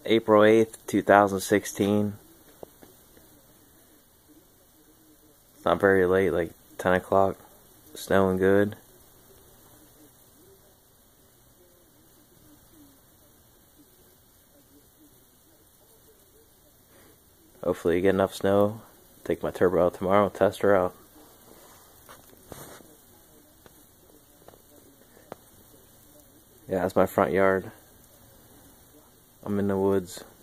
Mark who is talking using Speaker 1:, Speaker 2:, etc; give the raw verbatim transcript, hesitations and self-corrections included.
Speaker 1: April eighth, two thousand sixteen. It's not very late, like ten o'clock. Snowing good. Hopefully you get enough snow. Take my turbo out tomorrow and test her out. Yeah, that's my front yard. I'm in the woods.